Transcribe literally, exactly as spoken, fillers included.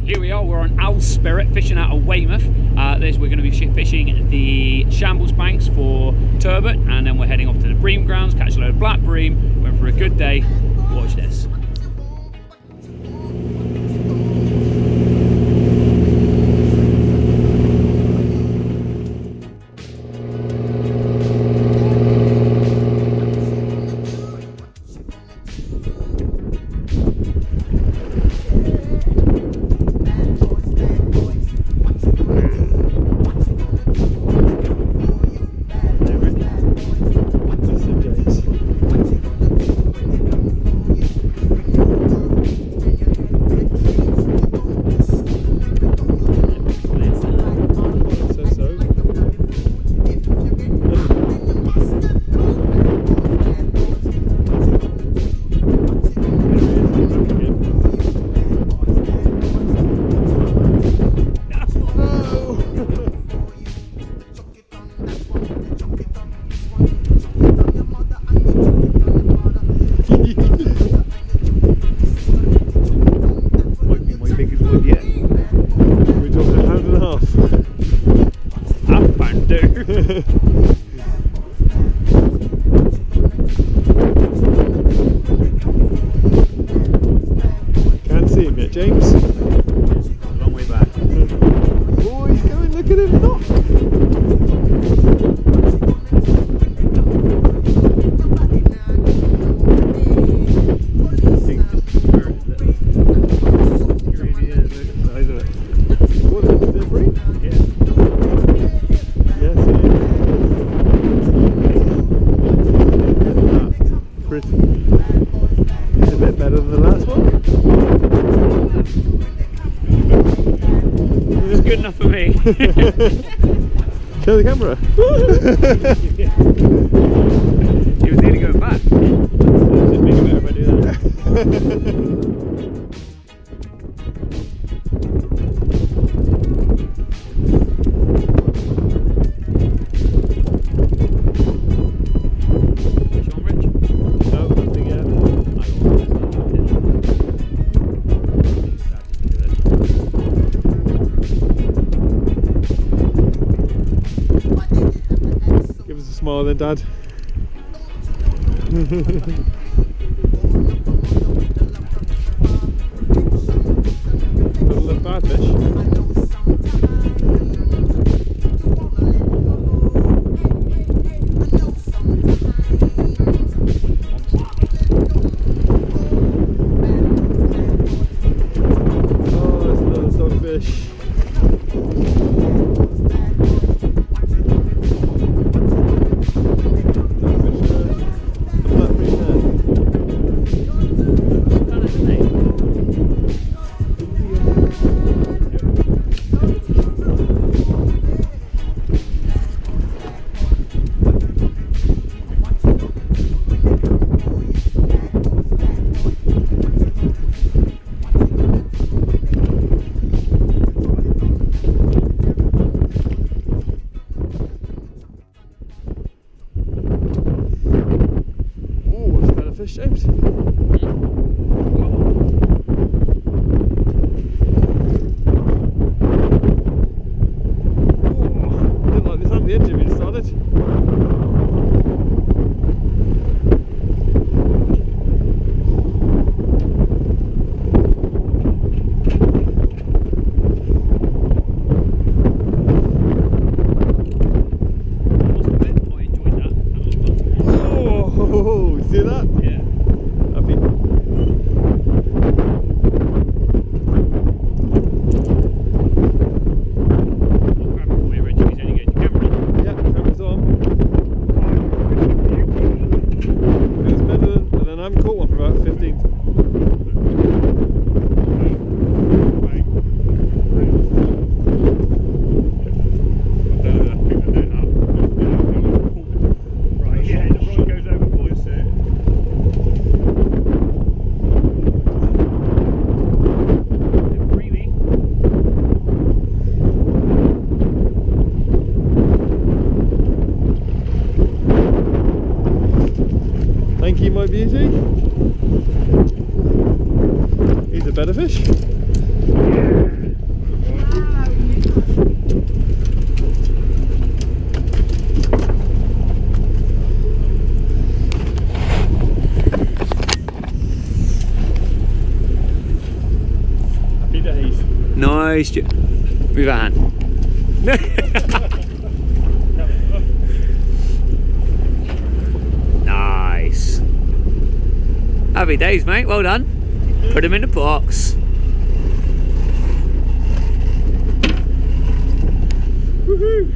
Here we are, we're on Owl Spirit, fishing out of Weymouth. Uh, this, we're going to be fishing the Shambles banks for turbot, and then we're heading off to the bream grounds, catch a load of black bream. Went for a good day. Watch this. Can't see him yet, James. A long way back. Oh, he's going, look at him knock. It's a bit better than the last one. It's good enough for me. Show the camera. He was nearly going back. Just make it better if I do that. Smile then, Dad. Doesn't look bad, fish. Oh, that's another dogfish. Fish, James. Oh, didn't like this on the edge of it started. Oh, see that? Yeah. Happy. Yeah, camera's on. It was better than, and then I haven't caught one for about fifteen. Thank you, my beauty. He's a better fish. Nice. Move your hand. Nice. Happy days, mate. Well done. Put him in the box. Woohoo!